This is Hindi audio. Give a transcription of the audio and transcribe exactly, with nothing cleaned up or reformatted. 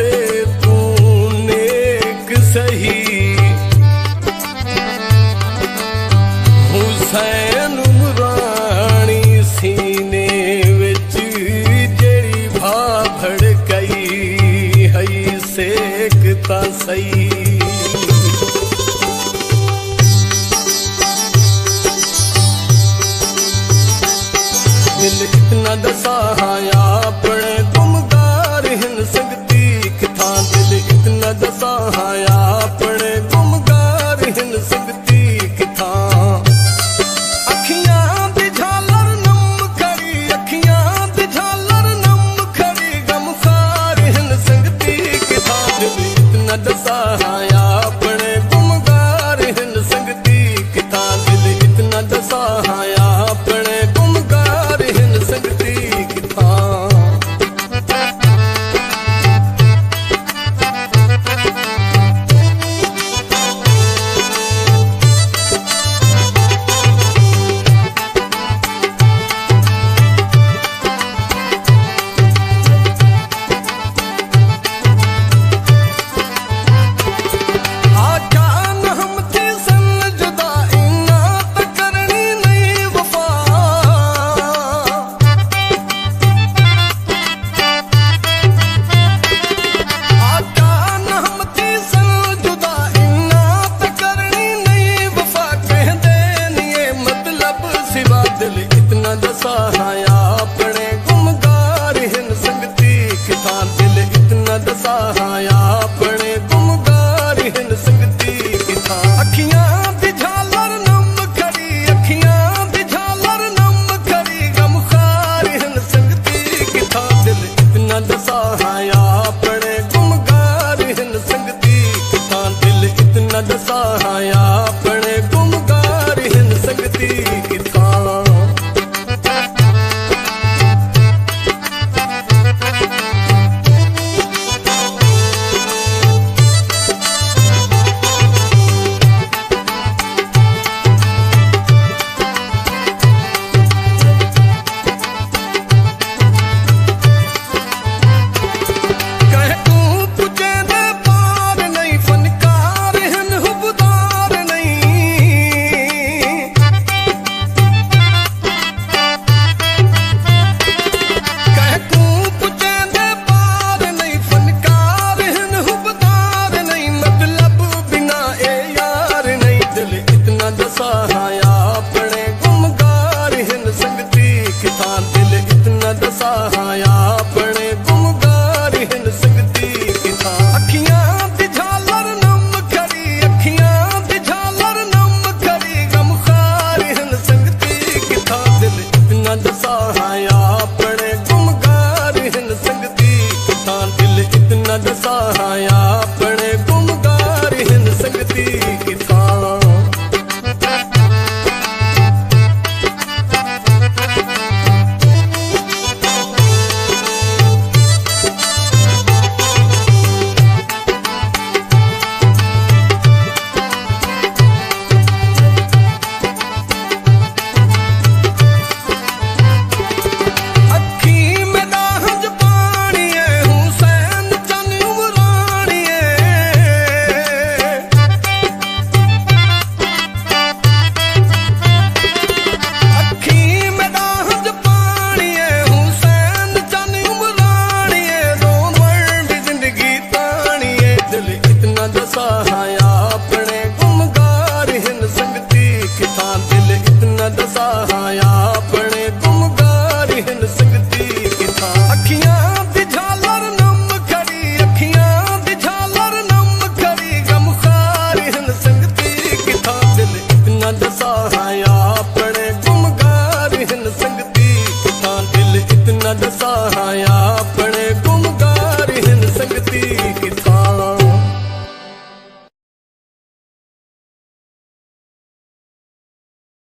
से तू नेक सही हुसैन उमरानी सीने विच जेड़ी भा भड़कई हई सेकता सही दिल इतना दसा हाया पड़े गुमगार हिन संगती किथा दिल इतना दसा हाया पड़े गुमगार हिन संगती किथा अखियां दी झालर नम खड़ी अखियां दी झालर नम खड़ी गमखार हिन संगती किथा दिल इतना दसा हाया पड़े गुमगार हिन संगती किथा दिल इतना दसा हाया पड़े गुमगार हिन संगती किथा दिल इतना दसा हाया पड़े गुमगार हिन संगती किथा दिल इतना दसा हाया पड़े गुमगार हिन संगती किथा अखियां दी झालर नम खड़ी अखियां दी झालर नम खड़ी गमखार हिन संगती किथा दिल इतना दसा हाया पड़े गुमगार हिन संगती किथा दिल इतना दसा हाया पड़े गुमगार हिन संगती किथा दसा हाया पड़े गुमगार हिन संगती किथा दिल इतना दसा हाया पड़े गुमगार हिन संगती किथा अखियां दी झालर नम खड़ी अखियां दी झालर नम खड़ी गमखार हिन संगती किथा दिल इतना दसा हाया पड़े गुमगार हिन संगती किथा दिल इतना दसा हाया